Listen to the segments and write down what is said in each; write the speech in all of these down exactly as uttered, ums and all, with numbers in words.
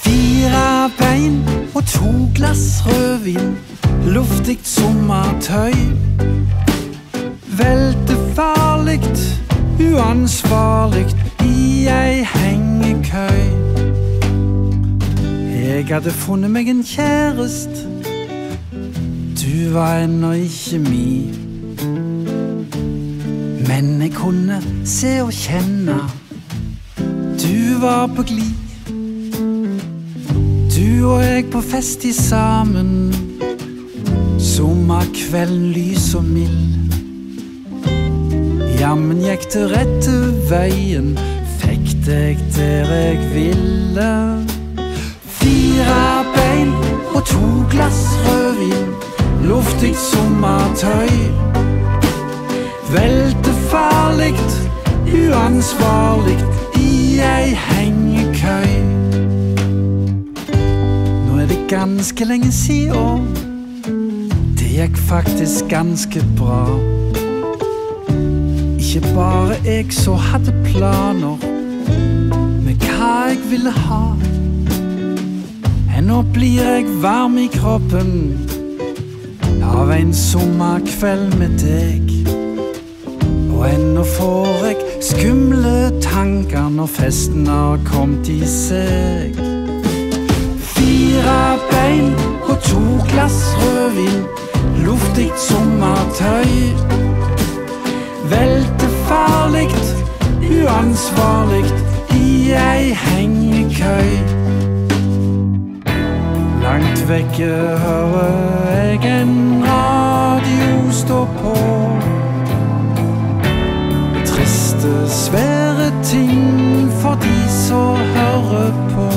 Fire bein og to glass rødvin, luftigt sommertøy. Veltefarligt, uansvarligt i ei hengekøy. Jeg hadde funnet meg en kjærest, du var ennå ikke mi. Men jeg kunne se og kjenne, du var på glid. Du og jeg på fest i sammen, sommerkvelden lys og mild. Jammen gikk det rette veien, fikk deg der jeg ville. Fire bein og to glass rødvin, luftigt sommertøy. Veltefarligt, uansvarligt i ei hengekøy. Nå er det ganske lenge siden, det gikk faktisk ganske bra. Ikke bare jeg så hadde planer med hva jeg ville ha. Ennå blir jeg varm i kroppen av en sommerkveld med deg. Og ennå får jeg skumle tanker når festen har kommet i seg. Fire bein og to glass rødvin, luftigt sommertøy. Veltefarligt, uansvarligt i ei hengekøy. Langt vekke hører jeg en radio stå på. Triste, svære ting for de som hører på.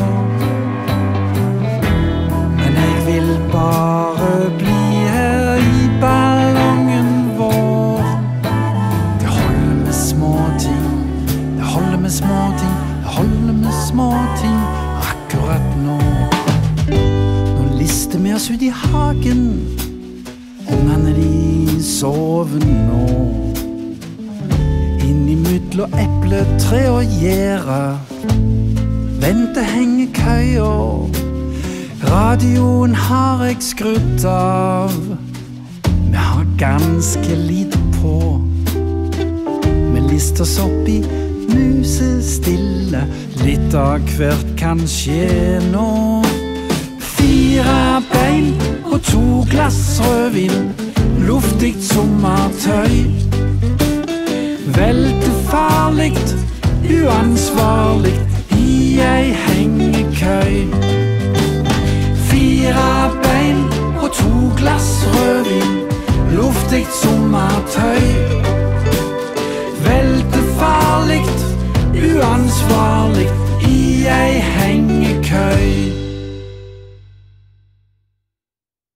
Men jeg vil bare bli her i ballongen vår. Det holder med små ting, det holder med små ting, det holder med små ting akkurat nå. Nå lister vi oss ut i hagen, ungene de sover nå. Inn i myddel og eple, tre og gjære, vente hengekøya. Radioen har jeg skrudd av, vi har ganske lite på. Vi lister oss opp i musestille, litt av hvert kan skje nå. Fire bein og to glass rødvin, luftigt sommertøy. Veltefarligt, uansvarligt i ei hengekøy. Fire bein og to glass rødvin, luftigt sommertøy. Veltefarligt, uansvarligt i ei hengekøy.